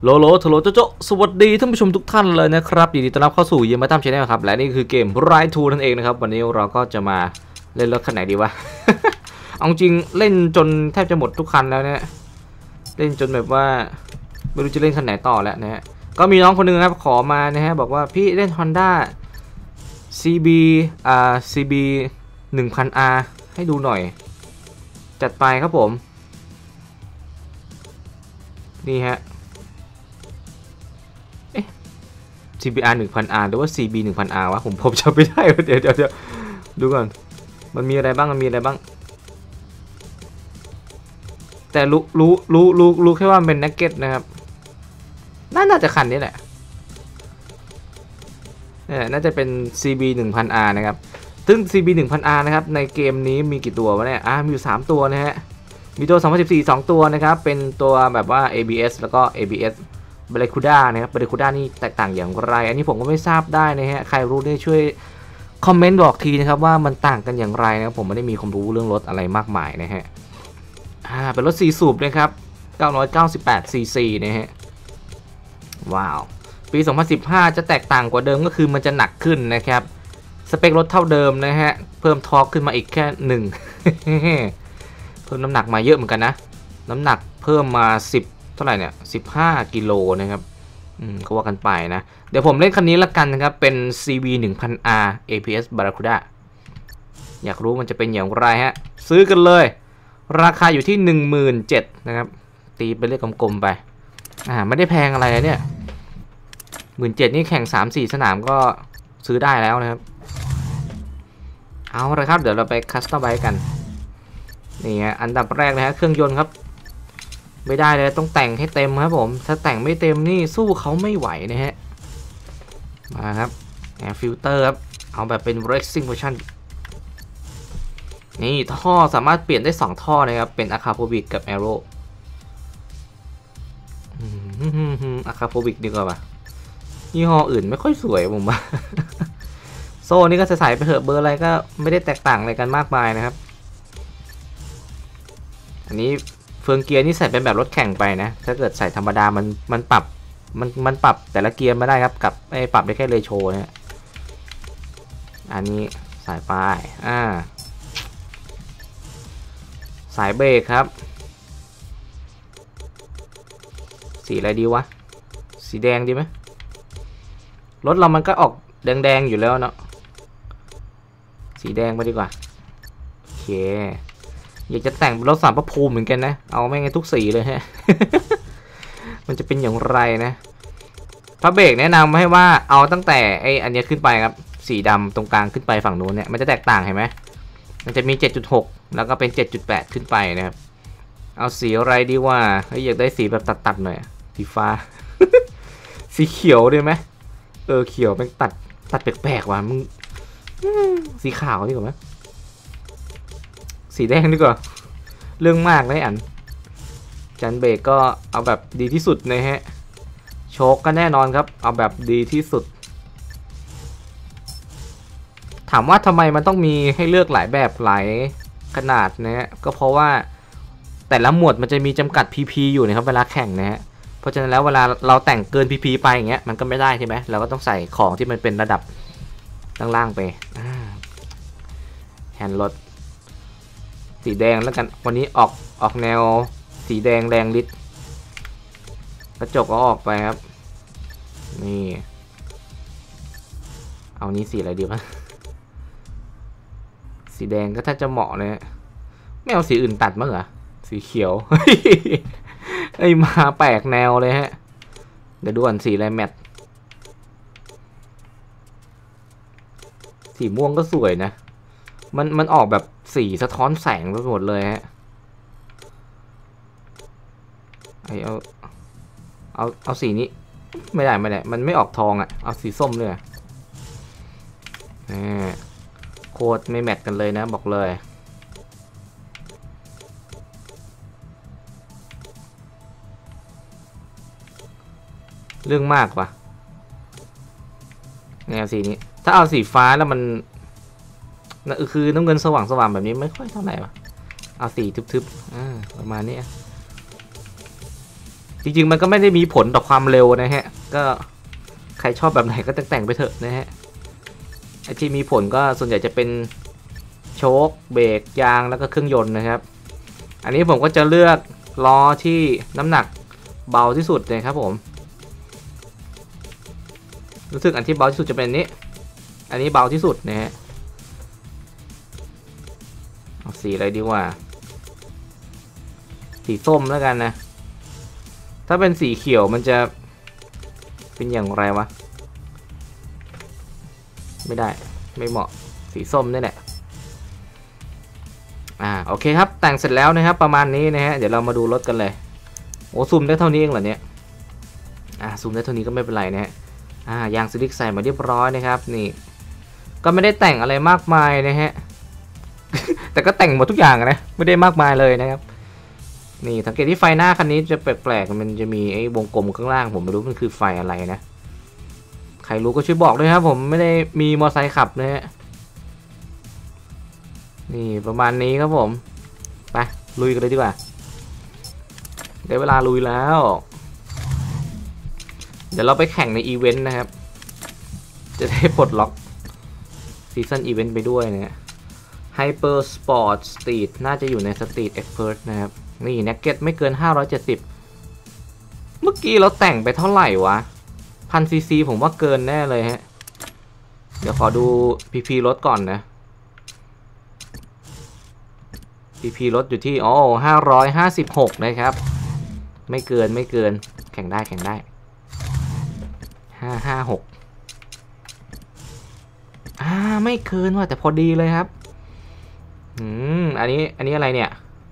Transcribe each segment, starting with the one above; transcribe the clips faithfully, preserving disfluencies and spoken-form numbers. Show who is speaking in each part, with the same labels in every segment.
Speaker 1: โลโลทโลโจโจสวัสดีท่านผู้ชมทุกท่านเลยนะครับยินดีต้อนรับเข้าสู่เยี่ยมมาตั้มชาแนลครับและนี่คือเกมไรทูนั่นเองนะครับวันนี้เราก็จะมาเล่นรถคันไหนดีวะ เอาจริงเล่นจนแทบจะหมดทุกคันแล้วเนี่ยเล่นจนแบบว่าไม่รู้จะเล่นคันไหนต่อแล้วนะฮะก็มีน้องคนนึงครับขอมานะฮะบอกว่าพี่เล่น Honda ซี บี อ่า ซี บี หนึ่งพัน อาร์ ให้ดูหน่อยจัดไปครับผมนี่ฮะซี บี อาร์ หนึ่งพัน อาร์ หรือว่า ซี บี หนึ่งพัน อาร์ วะผมผมจำไม่ได้เดี๋ยวเดี๋ยวเดี๋ยวดูก่อนมันมีอะไรบ้างมันมีอะไรบ้างแต่รู้รู้รู้รู้รู้แค่ว่าเป็นนักเก็ตนะครับน่าจะคันนี้แหละเนี่ยน่าจะเป็น ซี บี หนึ่งพัน อาร์ นะครับซึ่ง ซี บี หนึ่งพัน อาร์ นะครับในเกมนี้มีกี่ตัววะเนี่ยอ่ะมีอยู่สามตัวนะฮะมีตัวสองพันสิบสี่ สองตัวนะครับเป็นตัวแบบว่า เอ บี เอส แล้วก็ เอ บี เอสบริคูด้านะครับบริคูด้านี่แตกต่างอย่างไรอันนี้ผมก็ไม่ทราบได้นะฮะใครรู้เนี่ยช่วยคอมเมนต์บอกทีนะครับว่ามันต่างกันอย่างไรนะครับผมไม่ได้มีความรู้เรื่องรถอะไรมากมายนะฮะอ่าเป็นรถสี่สูบนะครับเก้าร้อยเก้าสิบแปดซีซีนะฮะว้าวปีสองพันสิบห้าจะแตกต่างกว่าเดิมก็คือมันจะหนักขึ้นนะครับสเปครถเท่าเดิมนะฮะเพิ่มทอร์กขึ้นมาอีกแค่หนึ่ง เพิ่มน้ำหนักมาเยอะเหมือนกันนะน้ำหนักเพิ่มมาสิบเท่าไหร่เนี่ยสิบห้ากิโลนะครับอืมก็ว่ากันไปนะเดี๋ยวผมเล่นคันนี้ละกันนะครับเป็น ซี วี หนึ่งพัน อาร์ เอ พี เอส Barracuda อยากรู้มันจะเป็นอย่างไรฮะซื้อกันเลยราคาอยู่ที่ หนึ่งหมื่นเจ็ดพัน นะครับตีไปเลขกลมๆไปอ่าไม่ได้แพงอะไรเนี่ย หนึ่งหมื่นเจ็ดพัน นี่แข่ง สามสี่ สนามก็ซื้อได้แล้วนะครับเอาละครับเดี๋ยวเราไปคัสตอมไบกันนี่ฮะอันดับแรกนะฮะเครื่องยนต์ครับไม่ได้เลยต้องแต่งให้เต็มครับผมถ้าแต่งไม่เต็มนี่สู้เขาไม่ไหวนะฮะมาครับแอร์ฟิลเตอร์ครับเอาแบบเป็น racing version นี่ท่อสามารถเปลี่ยนได้สองท่อนะครับเป็น Aquapovic กับ Aero Aquapovic ดีกว่าป่ะยี่ห้ออื่นไม่ค่อยสวยผมว่า โซ่นี่ก็ใส่ไปเถอะเบอร์อะไรก็ไม่ได้แตกต่างอะไรกันมากมายนะครับอันนี้เฟืองเกียร์นี่ใส่เป็นแบบรถแข่งไปนะถ้าเกิดใส่ธรรมดามันมันปรับมันมันปรับแต่ละเกียร์ไม่ได้ครับกับไอ้ปรับได้แค่เรโชนะอันนี้สายป้ายอ่าสายเบรกครับสีอะไรดีวะสีแดงดีไหมรถเรามันก็ออกแดงๆอยู่แล้วเนาะสีแดงไปดีกว่าโอเคอยากจะแต่งรถสามประภูมิเหมือนกันนะเอาไม่งั้นทุกสีเลยฮะ มันจะเป็นอย่างไรนะพระเบรกแนะนำให้ว่าเอาตั้งแต่ไออันนี้ขึ้นไปครับสีดำตรงกลางขึ้นไปฝั่งนู้นเนี่ยมันจะแตกต่างเห็นไหมมันจะมี เจ็ดจุดหก แล้วก็เป็น เจ็ดจุดแปด ขึ้นไปนะครับเอาสีอะไรดีว่าอยากได้สีแบบตัดๆหน่อยสีฟ้า สีเขียวได้ไหมเออเขียวเป็นตัดตัดแปลกๆว่ะมึงสีขาวดีกว่าไหมสีแดงดีกว่าเรื่องมากเลยอันจันเบรกก็เอาแบบดีที่สุดนะฮะโชคก็แน่นอนครับเอาแบบดีที่สุดถามว่าทำไมมันต้องมีให้เลือกหลายแบบหลายขนาดนะฮะก็เพราะว่าแต่ละหมวดมันจะมีจำกัด พี พี อยู่นะครับเวลาแข่งนะฮะเพราะฉะนั้นแล้วเวลาเราแต่งเกิน พี พี ไปอย่างเงี้ยมันก็ไม่ได้ใช่ไหมเราก็ต้องใส่ของที่มันเป็นระดับล่างๆไปแฮนด์รถสีแดงแล้วกันวันนี้ออกออกแนวสีแดงแรงฤทธิ์กระจกก็ออกไปครับนี่เอานี้สีอะไรดีวะสีแดงก็ถ้าจะเหมาะเลยไม่เอาสีอื่นตัดมั้งเหรอสีเขียวไอ้มาแปลกแนวเลยฮะเดี๋ยวดูก่อนสีอะไรแมทสีม่วงก็สวยนะมันมันออกแบบสีสะท้อนแสงไปหมดเลยฮะไอเอาเอาเอาสีนี้ไม่ได้ไม่ได้มันไม่ออกทองอ่ะเอาสีส้มเลยโคตรไม่แมทกันเลยนะบอกเลยเรื่องมากว่ะแนวสีนี้ถ้าเอาสีฟ้าแล้วมันนั่นคือน้ำเงินสว่างสว่างแบบนี้ไม่ค่อยเท่าไหร่ว่ะเอาสีทึบๆอ่าประมาณนี้จริงๆมันก็ไม่ได้มีผลต่อความเร็วนะฮะก็ใครชอบแบบไหนก็แต่งไปเถอะนะฮะไอที่มีผลก็ส่วนใหญ่จะเป็นโชคเบรกยางแล้วก็เครื่องยนต์นะครับอันนี้ผมก็จะเลือกล้อที่น้ำหนักเบาที่สุดนะครับผมรู้สึกอันที่เบาที่สุดจะเป็นนี้อันนี้เบาที่สุดนะฮะเอาสีอะไรดีว่าสีส้มแล้วกันนะถ้าเป็นสีเขียวมันจะเป็นอย่างไรวะไม่ได้ไม่เหมาะสีส้มนี่แหละอ่าโอเคครับแต่งเสร็จแล้วนะครับประมาณนี้นะฮะเดี๋ยวเรามาดูรถกันเลยโอ้ซูมได้เท่านี้เองเหรอเนี่ยอ่าซูมได้เท่านี้ก็ไม่เป็นไรนะฮะอ่ายางสลิกใส่มาเรียบร้อยนะครับนี่ก็ไม่ได้แต่งอะไรมากมายนะฮะ แต่ก็แต่งหมดทุกอย่างนะไม่ได้มากมายเลยนะครับนี่สังเกตที่ไฟหน้าคันนี้จะแปลกๆมันจะมีไอ้วงกลมข้างล่างผมไม่รู้มันคือไฟอะไรนะใครรู้ก็ช่วยบอกด้วยครับผมไม่ได้มีมอเตอร์ไซค์ขับนะฮะนี่ประมาณนี้ครับผมไปลุยกันเลยดีกว่าได้เวลาลุยแล้วเดี๋ยวเราไปแข่งในอีเวนต์นะครับจะได้ปลดล็อกซีซั่นอีเวนต์ไปด้วยนะฮะ Hyper Sport Street น่าจะอยู่ใน Street Expert นะครับนี่แน็กเก็ตไม่เกินห้าร้อยเจ็ดสิบเมื่อกี้เราแต่งไปเท่าไหร่วะพันซีซีผมว่าเกินแน่เลยฮะเดี๋ยวขอดู พี พี รถก่อนนะ พี พี รถอยู่ที่อ๋อห้าร้อยห้าสิบหกนะครับไม่เกินไม่เกินแข่งได้แข่งได้ห้าห้าหกอ่าไม่เกินว่ะแต่พอดีเลยครับอืมอันนี้อันนี้อะไรเนี่ย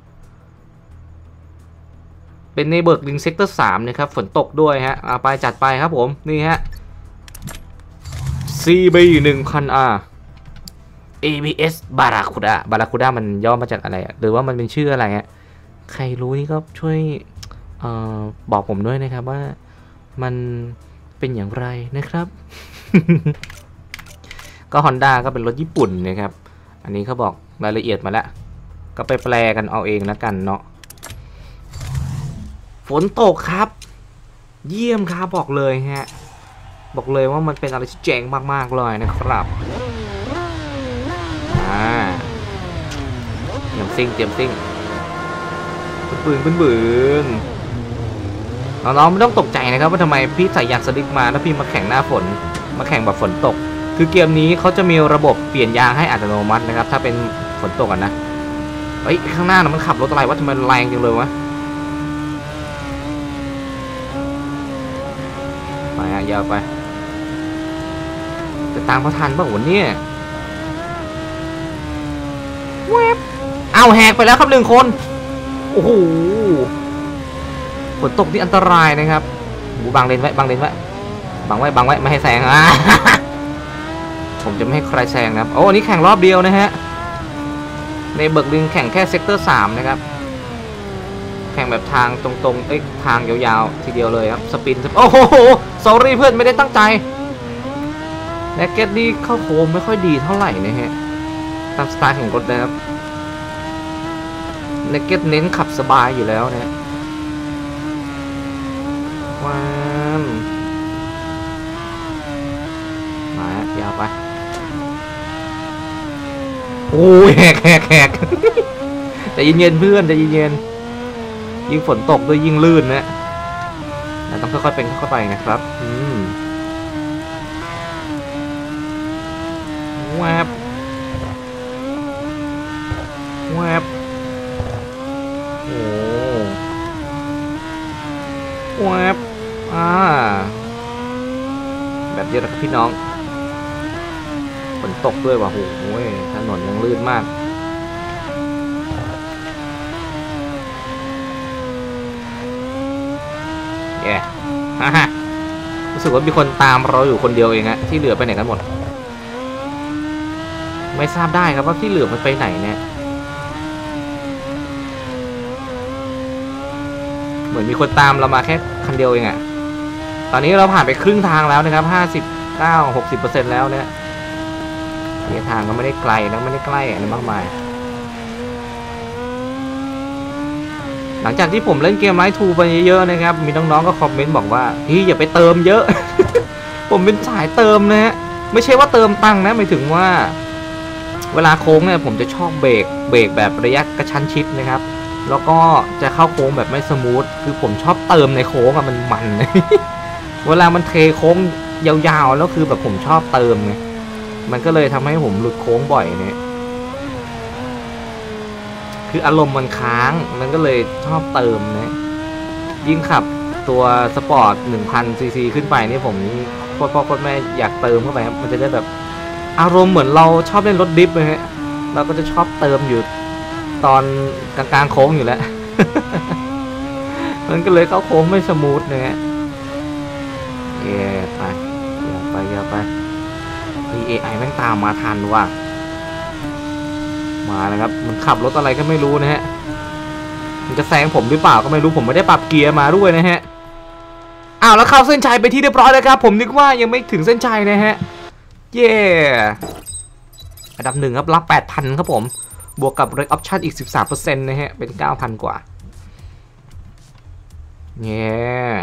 Speaker 1: เป็นในเบิร์กลิงเซกเตอร์สามนะครับฝนตกด้วยฮะเอาไปจัดไปครับผมนี่ฮะ ซี บี หนึ่งพัน อาร์ เอ บี เอส บาราคูด้าบาราคูด้ามันย่อมาจากอะไรหรือว่ามันเป็นชื่ออะไรฮะใครรู้นี่ก็ช่วยเอ่อบอกผมด้วยนะครับว่ามันเป็นอย่างไรนะครับ ก็ Honda ก็เป็นรถญี่ปุ่นนะครับอันนี้เขาบอกรายละเอียดมาแล้วก็ไปแปลกันเอาเองแล้วกันเนาะฝนตกครับเยี่ยมครับบอกเลยฮะบอกเลยว่ามันเป็นอะไรที่เจ๋งมากๆเลยนะครับอ่าเตรียมซิ่งเตรียมซิ่งปืนปืนปืนน้องๆไม่ต้องตกใจนะครับว่าทำไมพี่ใส่ยางสลิกมาแล้วพี่มาแข่งหน้าฝนมาแข่งแบบฝนตกคือเกมนี้เขาจะมีระบบเปลี่ยนยางให้อัตโนมัตินะครับถ้าเป็นฝนตกอ่ะนะเฮ้ยข้างหน้ามันขับรถอะไรวะทำไมแรงจังเลยวะไปอ่ะยาวไปจะตามเขาทันป่ะวันนี้เว็บเอาแหกไปแล้วครับหนึ่งคนโอ้โหฝนตกที่อันตรายนะครับหูบังเลนไว้บังเลนไว้บังไว้บังไว้ไม่ให้แซงอ่ะ ผมจะไม่ให้ใครแซงครับโอ้อันนี้แข่งรอบเดียวนะฮะในเบิร์กลิงแข่งแค่เซกเตอร์สามนะครับแข่งแบบทางตรงๆเอ้ยทางยาวๆทีเดียวเลยครับสปินโอ้โห sorry เพื่อนไม่ได้ตั้งใจแน็กเก็ตนี่เข้าโค้งไม่ค่อยดีเท่าไหร่นะฮะตามสไตล์ของรถนะครับแน็กเก็ตเน้นขับสบายอยู่แล้วนะว้าวมายาวไปโอ้ยแหกแหกแหกแต่เย็นๆเพื่อนแต่เย็นๆยิ่งฝนตกด้วยยิ่งลื่นนะต้องค่อยๆเป็นค่อยๆไปนะครับอืมแวบแวบโอ้แวบอ่าแบบเดียวกับพี่น้องฝนตกด้วยว่ะโอ้ยถนนยังลื่นมากแย่ฮ่าฮ่ารู้สึกว่ามีคนตามเราอยู่คนเดียวเองฮะที่เหลือไปไหนกันหมดไม่ทราบได้ครับว่าที่เหลือมันไปไหนเนี่ยเหมือนมีคนตามเรามาแค่คันเดียวเองอะตอนนี้เราผ่านไปครึ่งทางแล้วนะครับห้าสิบเก้า หกสิบเปอร์เซ็นต์แล้วเนี่ยระยะทางก็ไม่ได้ไกลนะไม่ได้ใกล้อะไรมากมายหลังจากที่ผมเล่นเกมไลท์ทูไปเยอะๆนะครับมีน้องๆก็คอมเมนต์บอกว่าพี่อย่าไปเติมเยอะ ผมเป็นสายเติมนะฮะไม่ใช่ว่าเติมตังค์นะหมายถึงว่าเวลาโค้งเนี่ยผมจะชอบเบรกเบรกแบบระยะกระชั้นชิดนะครับแล้วก็จะเข้าโค้งแบบไม่สมูทคือผมชอบเติมในโค้งอะมันมัน เวลามันเทโค้งยาวๆแล้วคือแบบผมชอบเติมไงมันก็เลยทำให้ผมหลุดโค้งบ่อยเนี่ยคืออารมณ์มันค้างมันก็เลยชอบเติมนะยิ่งขับตัวสปอร์ต หนึ่งพัน ซีซี ขึ้นไปนี่ผมโคตรพ่อโคตรแม่อยากเติมเข้าไปครับมันจะได้แบบอารมณ์เหมือนเราชอบเล่นรถดิฟเลยฮะเราก็จะชอบเติมอยู่ตอนกลางๆโค้งอยู่แล้ว มันก็เลยเข้าโค้งไม่สมูทนะฮะเย่ไปอย่าไปอย่าไปมี เอ ไอ แม่งตามมาทันว่ะมานะครับ มันขับรถอะไรก็ไม่รู้นะฮะมันจะแซงผมหรือเปล่าก็ไม่รู้ผมไม่ได้ปรับเกียร์มาด้วยนะฮะอ้าวแล้วเข้าเส้นชัยไปที่เรียบร้อยแล้วครับผมนึกว่ายังไม่ถึงเส้นชัยนะฮะเย่อันดับหนึ่งครับรับ แปดพัน ครับผมบวกกับ Red Option อีก สิบสามเปอร์เซ็นต์ นะฮะเป็น เก้าพัน กว่าเย่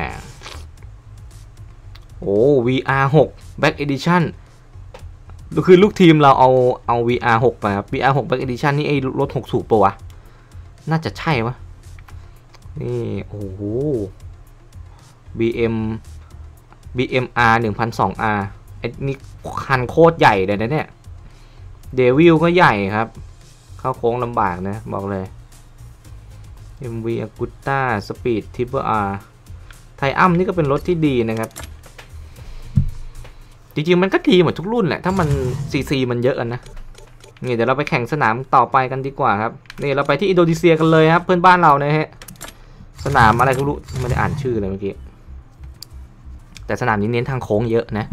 Speaker 1: โอ้ วี อาร์ หก Back Edition คือลูกทีมเราเอาเอา วี อาร์ หก ไปครับ วี อาร์ หก Back Edition นี่ไอ้รถหกสูบปะวะน่าจะใช่วะนี่โอ้โห บี เอ็ม บี เอ็ม อาร์ หนึ่งพันสองร้อย อาร์ ไอ้นี่คันโคตรใหญ่เลยนะเนี่ยเดวิลก็ใหญ่ครับเข้าโค้งลำบากนะบอกเลย เอ็ม วี Agusta Speed Triple R ไทอัมนี่ก็เป็นรถที่ดีนะครับจริงๆมันก็ดีหมดทุกรุ่นแหละถ้ามันซีซีมันเยอะนะนี่เดี๋ยวเราไปแข่งสนามต่อไปกันดีกว่าครับนี่เราไปที่อินโดนีเซียกันเลยครับเพื่อนบ้านเรานะฮะสนามอะไรก็รู้ไม่ได้อ่านชื่อเลยเมื่อกี้แต่สนามนี้เน้นทางโค้งเยอะนะ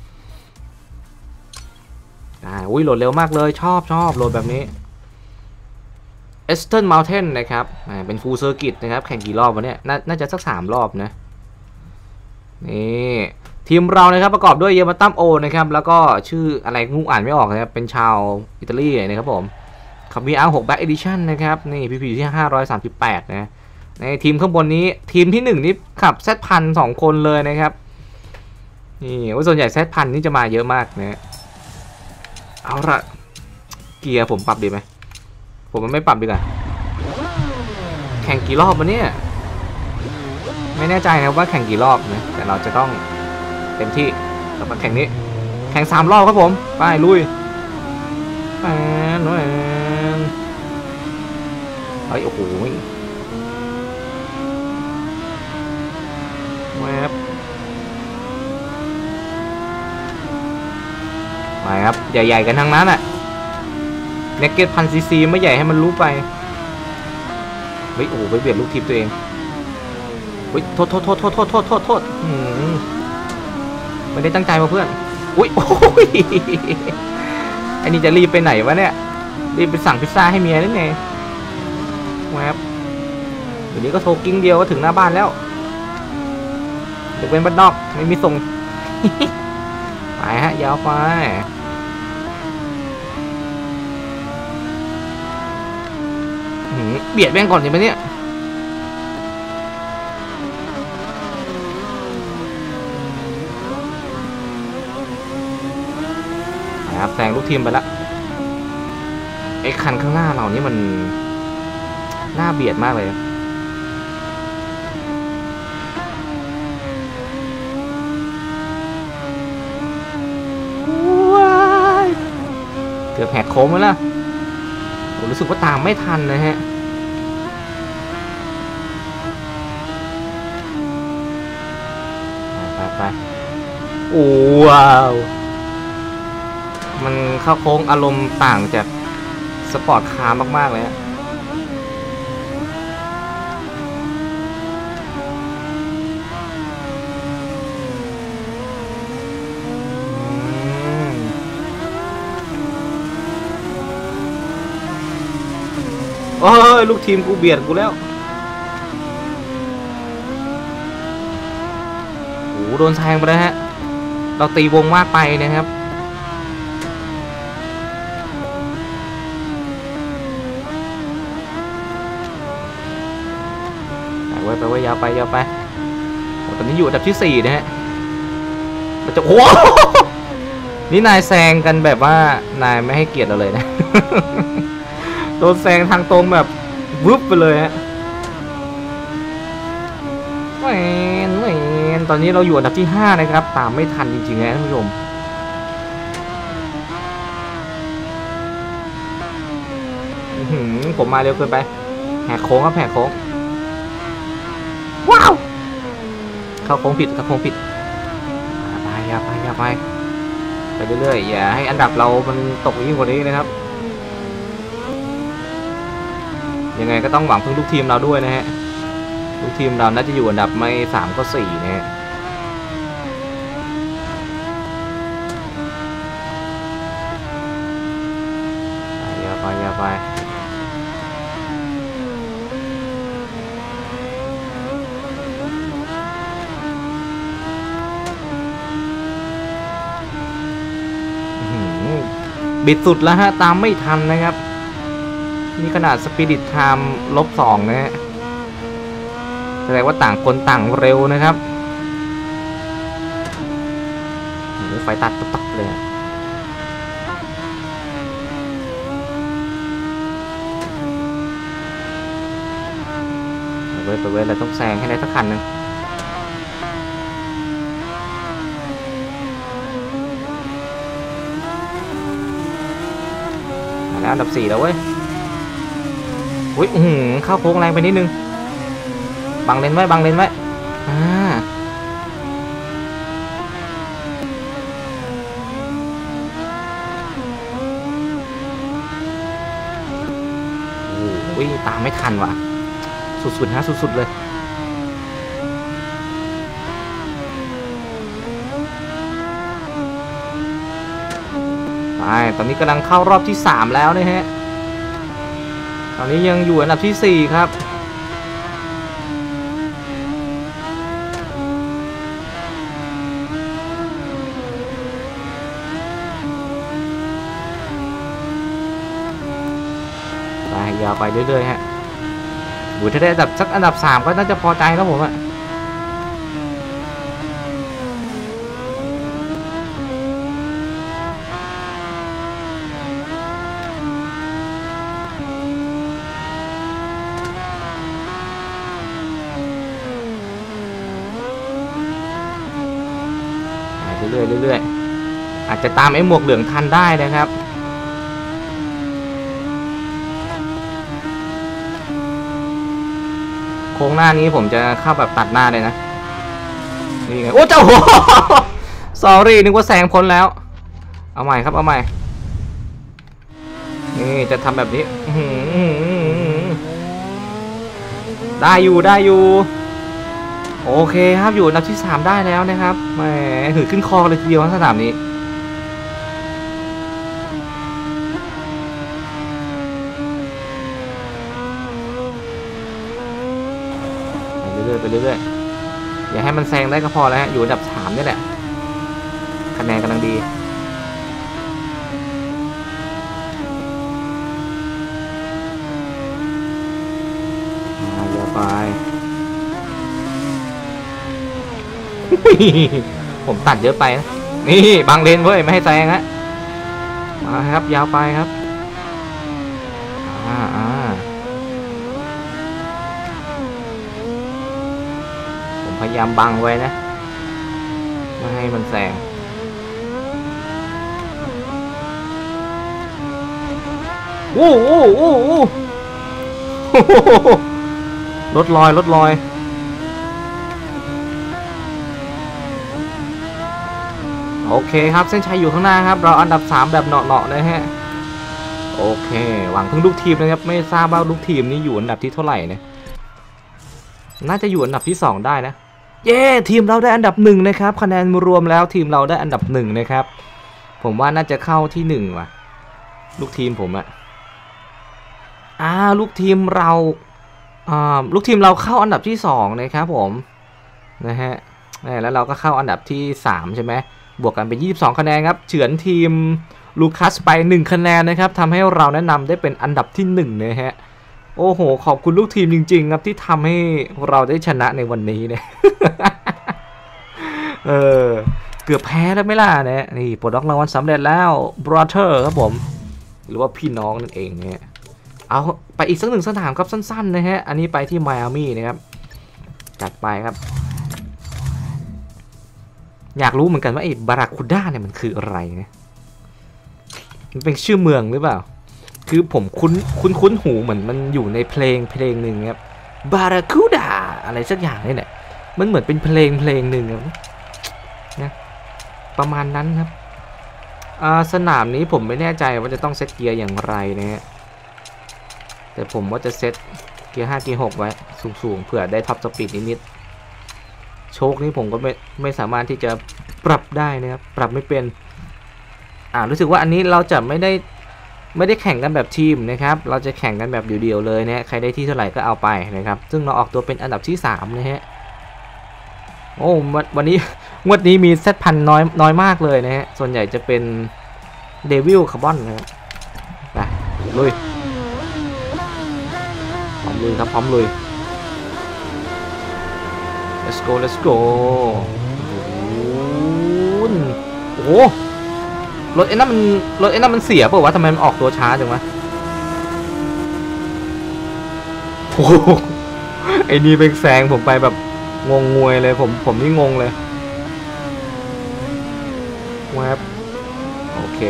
Speaker 1: อ่าอุ้ยโหลดเร็วมากเลยชอบชอบโหลดแบบนี้ Eastern Mountain นะครับเป็นฟูลเซอร์กิตนะครับแข่งกี่รอบวะเนี่ย น, น่าจะสักสามรอบนะนี่ทีมเรานะครับประกอบด้วยเยมาตัมโอนะครับแล้วก็ชื่ออะไรงูอ่านไม่ออกนะครับเป็นชาวอิตาลีนะครับผมขับ วี อาร์ หก Back Edition นะครับนี่ พี พี อยู่ที่ห้าร้อยสามสิบแปดนะในทีมข้างบนนี้ทีมที่หนึ่งนี่ขับ แซด พัน สองคนเลยนะครับนี่ว่าส่วนใหญ่ แซด พัน นี่จะมาเยอะมากนะเอาละเกียร์ผมปรับดีไหมผมมันไม่ปรับดีกว่าแข่งกี่รอบวะเนี่ยไม่แน่ใจนะว่าแข่งกี่รอบนะแต่เราจะต้องเต็มที่สำหรับแข่งนี้แข่งสามรอบครับผมไปลุยแปนแปนเฮ้ยโอ้โหแวบไปครับใหญ่ๆกันทั้งนั้นอ่ะเนกเก็ตพันซีซีไม่ใหญ่ให้มันรู้ไปเฮ้ยโอ้โหไปเบียดลูกทีมตัวเองเฮ้ยโทษโทษโทษโทษโทษโทษโทษโทษไม่ได้ตั้งใจมาเพื่อนอุ้ยโอ้ยไอ้นี่จะรีบไปไหนวะเนี่ยรีบไปสั่งพิซซ่าให้เมียนี่ไงแวบเดี๋ยวนี้ก็โทรกิ้งเดียวก็ถึงหน้าบ้านแล้วเด็กเป็นบ้านนอกไม่มีส่ง ไปฮะยาวไปเบียดแม่งก่อนสิไหมเนี่ยครับแซงลูกทีมไปแล้วไอ้คันข้างหน้าเรานี่มันน่าเบียดมากเลยเกือบแหกโค้งไปแล้วผมรู้สึกว่าตามไม่ทันนะฮะไปไปโอ้ว้าวมันเข้าโค้งอารมณ์ต่างจากสปอร์ตคาร์มากๆเลยฮะโอ้ยลูกทีมกูเบียดกูแล้วโอ้โดนแซงไปแล้วฮะเราตีวงมากไปนะครับไปไว้ยาวไปยาวไปตอนนี้อยู่อันดับที่สี่นะฮะเราจะโอ้นี่นายแซงกันแบบว่านายไม่ให้เกียรติเราเลยนะ โดนแซงทางตรงแบบวึบไปเลยฮะแหวนแหวนตอนนี้เราอยู่อันดับที่ห้านะครับตามไม่ทันจริงๆนะท่านผู้ชมผมมาเร็วเกินไปแหกโค้งครับแหกโค้งว้าวเข้าโค้งผิดเข้าโค้งผิดไปอย่าไปอย่าไปไปเรื่อยๆอย่าให้อันดับเรามันตกยิ่งกว่านี้นะครับยังไงก็ต้องหวังพึ่งลูกทีมเราด้วยนะฮะลูกทีมเราน่าจะอยู่อันดับไม่สามก็สี่นะฮะอย่าไปอย่าไปบิดสุดแล้วฮะตามไม่ทันนะครับนี่ขนาดสปิริตไทม์ลบสองนะฮะแสดงว่าต่างคนต่างเร็วนะครับไฟตัดตัดเลยไปเว้ยไปเว้ยเราต้องแซงให้ได้สักคันหนึ่งแล้วอันดับสี่แล้วเว้ยอุ้ยอืมเข้าโค้งแรงไปนิดนึงบังเลนไว้บังเลนไว้อ่าโอ้ยตามไม่ทันว่ะสุดๆนะสุดๆเลยไปตอนนี้กำลังเข้ารอบที่สามแล้วนะฮะตอนนี้ยังอยู่อันดับที่สี่ครับไปยาวไปเรื่อยๆฮะดูถ้าได้อันดับสักอันดับสามก็น่าจะพอใจแล้วผมอะเรื่อยๆเรื่อยๆอาจจะตามไอ้หมวกเหลืองทันได้นะครับโค้งหน้านี้ผมจะเข้าแบบตัดหน้าเลยนะนี่ไงโอ้เจ้าโห sorry นึกว่าแซงพ้นแล้วเอาใหม่ครับเอาใหม่นี่จะทำแบบนี้ได้อยู่ได้อยู่โอเคครับอยู่อันดับที่สามได้แล้วนะครับแหมถือขึ้นคอเลยทีเดียวสนามนี้ไปเรื่อยๆไปเรื่อยๆอย่าให้มันแซงได้ก็พอแล้วฮะอยู่อันดับสามนี่แหละคะแนนกำลังดีอย่าไปผมตัดเยอะไปนะนี่บางเลนเว้ยไม่ให้แซงฮะมาครับยาวไปครับอ่าอ่าผมพยายามบังไว้นะไม่ให้มันแซงโอ้โอ้โอ้โอ้รถลอยรถลอยโอเคครับเส้นชัยอยู่ข้างหน้าครับเราอันดับสามแบบเหนาะๆนะฮะโอเคหวังพึ่งลูกทีมนะครับไม่ทราบว่าลูกทีมนี้อยู่อันดับที่เท่าไหร่นะน่าจะอยู่อันดับที่สองได้นะเย้ทีมเราได้อันดับหนึ่งนะครับคะแนนรวมแล้วทีมเราได้อันดับหนึ่งนะครับผมว่าน่าจะเข้าที่หนึ่งว่ะลูกทีมผมอะอ่าลูกทีมเราอ่าลูกทีมเราเข้าอันดับที่สองนะครับผมนะฮะแล้วเราก็เข้าอันดับที่สามใช่ไหมบวกกันเป็นยี่สิบสองคะแนนครับเฉือนทีมลูคัสไปหนึ่งคะแนนนะครับทำให้เราแนะนำได้เป็นอันดับที่หนึ่งนะฮะโอ้โหขอบคุณลูกทีมจริงๆครับที่ทำให้เราได้ชนะในวันนี้เนี่ย เออเกือบแพ้แล้วไม่ล่ะเนี่ยนี่ปลดล็อกรางวัลสำเร็จแล้ว brother ครับผมหรือว่าพี่น้องนั่นเองเนี่ยเอาไปอีกสักหนึ่งสนามครับสั้นๆนะฮะอันนี้ไปที่ไมอามี่นะครับจัดไปครับอยากรู้เหมือนกันว่าไอ้บาราคูด้าเนี่ยมันคืออะไรเนี่ยมันเป็นชื่อเมืองหรือเปล่าคือผมคุ้นคุ้นคุ้นหูเหมือนมันอยู่ในเพลงเพลงหนึ่งครับบาราคูด้าอะไรสักอย่างนี่แหละมันเหมือนเป็นเพลงเพลงหนึ่งนะประมาณนั้นครับสนามนี้ผมไม่แน่ใจว่าจะต้องเซตเกียร์อย่างไรนะฮะแต่ผมว่าจะเซตเกียร์ห้าเกียร์หกไว้สูงๆเผื่อได้ท็อปสปีดนิดๆโชคนี้ผมก็ไม่ไม่สามารถที่จะปรับได้นะครับปรับไม่เป็นอ่ารู้สึกว่าอันนี้เราจะไม่ได้ไม่ได้แข่งกันแบบทีมนะครับเราจะแข่งกันแบบเดี่ยวๆเลยนะใครได้ที่เท่าไหร่ก็เอาไปนะครับซึ่งเราออกตัวเป็นอันดับที่สามนะฮะโอ้วันนี้งวดนี้มีเซตพันน้อยน้อยมากเลยนะฮะส่วนใหญ่จะเป็นเดวิลคาร์บอนนะครับไปลุยพร้อมลุยครับพร้อมลุย let's go let's go โอ้โหรถไอ้นั่นมันรถไอ้นั่นมันเสียเปล่าวะทำไมมันออกตัวช้าจังวะโอ้โหไอ้นี่เป็นแซงผมไปแบบงงงวยเลยผมผมนี่งงเลยแวบโอเค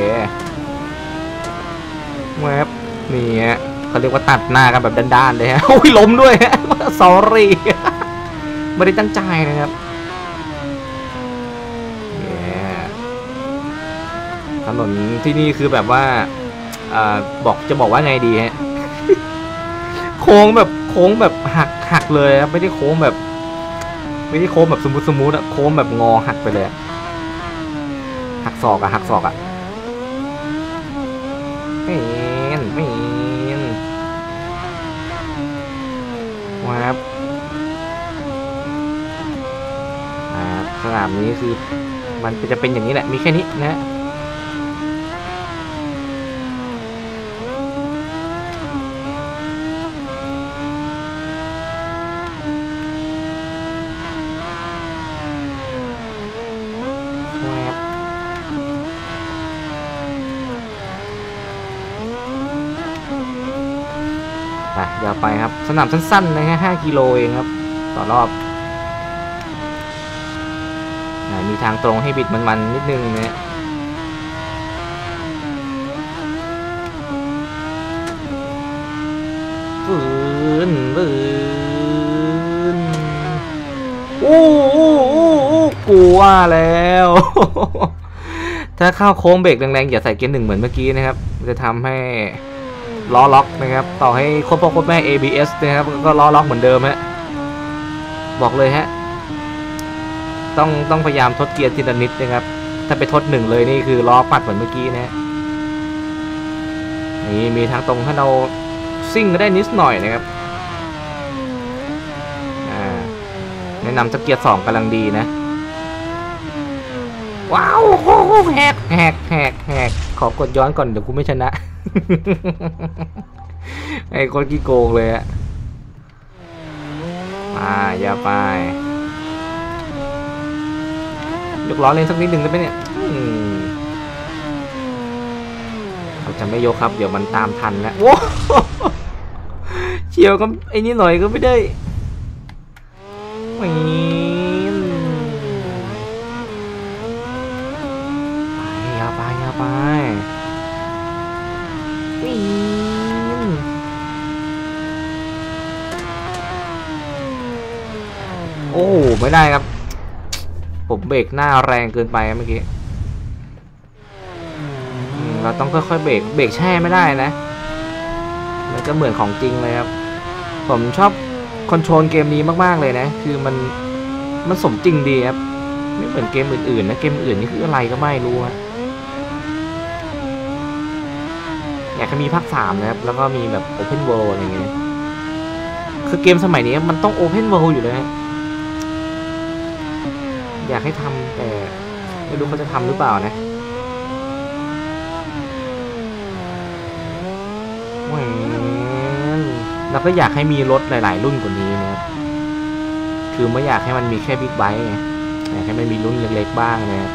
Speaker 1: แวบนี่ฮะเขาเรียกว่าตัดหน้ากันแบบด้านๆเลยฮะโอ้ยล้มด้วยฮะ sorry ไม่ได้ตั้งใจนะครับถนนที่นี่คือแบบว่าอ่าบอกจะบอกว่าไงดีฮะ โค้งแบบโค้งแบบหักหักเลยครับไม่ได้โค้งแบบไม่ได้โค้งแบบสมูทสมูทอะโค้งแบบงอหักไปเลยหักศอกอะหักศอกอะไม่เห็นไม่เห็นครับสนามนี้คือมันจะเป็นอย่างนี้แหละมีแค่นี้นะยาวไปครับสนามสั้นๆนะฮะห้ากิโลเองครับต่อรอบมีทางตรงให้บิดมันๆนิดนึงเนี่ยปืนปืนอู้อู้อู้อู้กลัวแล้ว ถ้าเข้าโค้งเบรกแรงๆอย่าใส่เกียร์หนึ่งเหมือนเมื่อกี้นะครับจะทำให้ล้อล็อกนะครับต่อให้โคตรพ่อโคตรแม่ เอ บี เอส นะครับก็ล้อล็อกเหมือนเดิมฮะบอกเลยฮะต้องต้องพยายามทดเกียร์ทีละนิดนะครับถ้าไปทดหนึ่งเลยนี่คือล้อปัดเหมือนเมื่อกี้นะนี่มีทางตรงให้เราซิ่งก็ได้นิดหน่อยนะครับแนะนำสเกียร์สองกำลังดีนะว้าวแหกแหกแหกแหกขอกดย้อนก่อนเดี๋ยวกูไม่ชนะไอ้คนขี้โกงเลยอะมาอย่าไปยกล้อเล่นสักนิดหนึ่งได้ไหมเนี่ยเราจะไม่ยกครับเดี๋ยวมันตามทันแล้วโว้เฉียวกับไอ้นี่หน่อยก็ไม่ได้ไปอย่าไปอย่าไปโอ้ไม่ได้ครับผมเบรกหน้าแรงเกินไปเมื่อกี้เราต้องค่อยๆเบรกเบรกแช่ไม่ได้นะมันก็เหมือนของจริงเลยครับผมชอบคอนโทรลเกมนี้มากๆเลยนะคือมันมันสมจริงดีครับไม่เหมือนเกมอื่นๆนะเกมอื่นนี่คืออะไรก็ไม่รู้ฮะอยากจะมีภาคสามนะครับแล้วก็มีแบบ Open World อะไรเงี้ยคือเกมสมัยนี้มันต้อง Open World อยู่เลยอยากให้ทำแต่ไม่รู้เขาจะทำหรือเปล่านะแหวนเราก็อยากให้มีรถหลายๆรุ่นกว่านี้นะครับคือไม่อยากให้มันมีแค่บิ๊กไบค์ไงอยากให้มันมีรุ่นเล็กๆบ้างนะครับ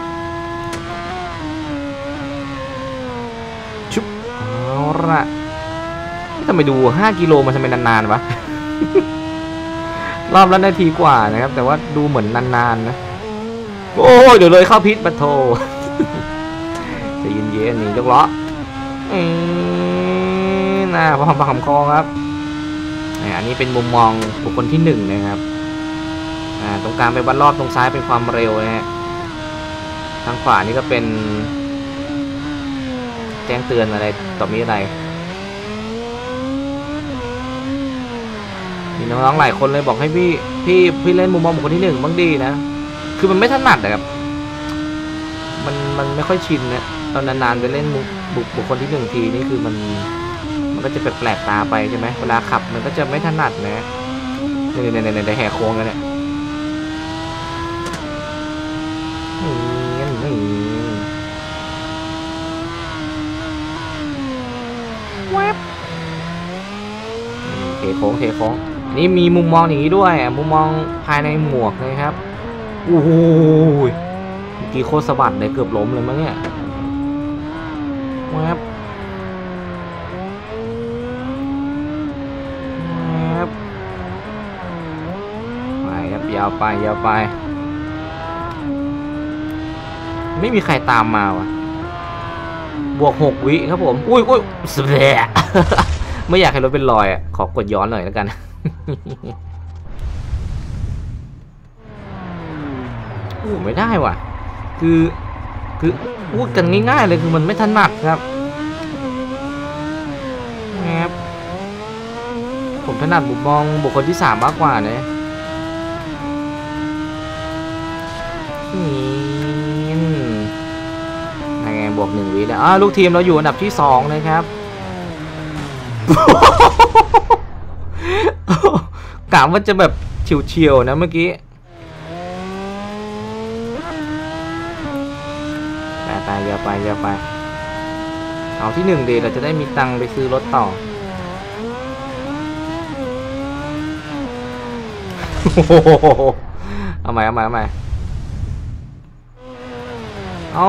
Speaker 1: ชุบเอาละทำไมดูห้ากิโลมันทำไมนานๆวะ รอบละนาทีกว่านะครับแต่ว่าดูเหมือนนานๆนะโอ้ยเดี๋ยวเลยเข้าพิษบัตโทจะยินเย็นนี่ยกล้อน่าพอมปากคำคอครับอันนี้เป็นมุมมองบุคคลที่หนึ่งนะครับตรงกลางเป็นวัดรอบตรงซ้ายเป็นความเร็วนะฮะทางขวานี่ก็เป็นแจ้งเตือนอะไรต่อมีอะไรมีน้องๆหลายคนเลยบอกให้พี่พี่พี่เล่นมุมมองบุคคลที่หนึ่งบ้างดีนะคือมันไม่ถนัดนะครับมันมันไม่ค่อยชินนะตอนนานๆไปเล่นบุคบุคคลที่หนึ่งทีนี่คือมันมันก็จะแปลกๆตาไปใช่ไหมเวลาขับมันก็จะไม่ถนัดนะนี่ในในในแหกโค้งกันเนี่ยเทโค้งเทโค้งนี่มีมุมมองอย่างนี้ด้วยมุมมองภายในหมวกนะครับโอ้โหเมื่อกี้โคตรสะบัดเลยเกือบล้มเลยมั้งเนี่ยแวบแวบไปครับยาวไปยาวไปไม่มีใครตามมาวะบวกหกวิครับผมอุ้ยอุ้ยสเปะไม่อยากให้รถเป็นรอยอ่ะขอกดย้อนหน่อยแล้วกันโอ้ไม่ได้ว่ะคือคือพูดกันง่ายๆเลยคือมันไม่ถนัดครับครับผมถนัดมุมมองบุคคลที่สามมากกว่านะนี่ไงบวกหนึ่งวิแล้วอ่าลูกทีมเราอยู่อันดับที่สองนะครับกะว่าจะแบบเฉียวๆนะเมื่อกี้ไปไปอย่าไปอย่าไปเอาที่หนึ่งดีเราจะได้มีตังค์ไปซื้อรถต่อเอาใหม่เอาใหม่เอาใหม่เอา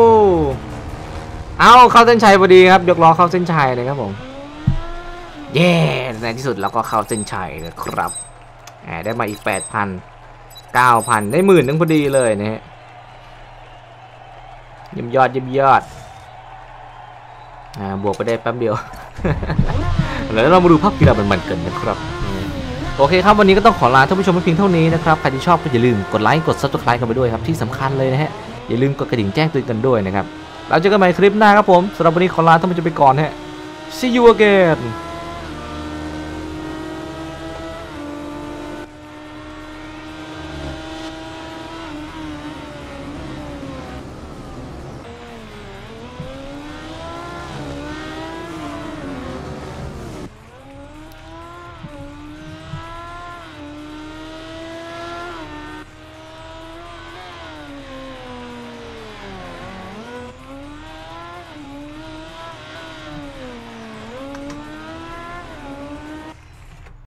Speaker 1: เอาเข้าเส้นชัยพอดีครับยกล้อเข้าเส้นชัยเลยครับผมเย้ในที่สุดเราก็เข้าเส้นชัยนะครับได้มาอีก แปดพัน เก้าพัน ได้หมื่นนึงพอดีเลยนะฮะยิ้มยอดยิ้มยอดอ่าบวกไปได้แป๊บเดียว แล้วเรามาดูภาพกีฬามันๆกันนะครับโอเคครับวันนี้ก็ต้องขอลาท่านผู้ชมเพียงเท่านี้นะครับใครที่ชอบก็อย่าลืมกดไลค์กด ซับสไครบ์ กันไปด้วยครับที่สำคัญเลยนะฮะอย่าลืมกดกระดิ่งแจ้งเตือนกันด้วยนะครับเราเจอกันใหม่คลิปหน้าครับผมสำหรับวันนี้ขอลาท่านผู้ชมไปก่อนฮะ see you again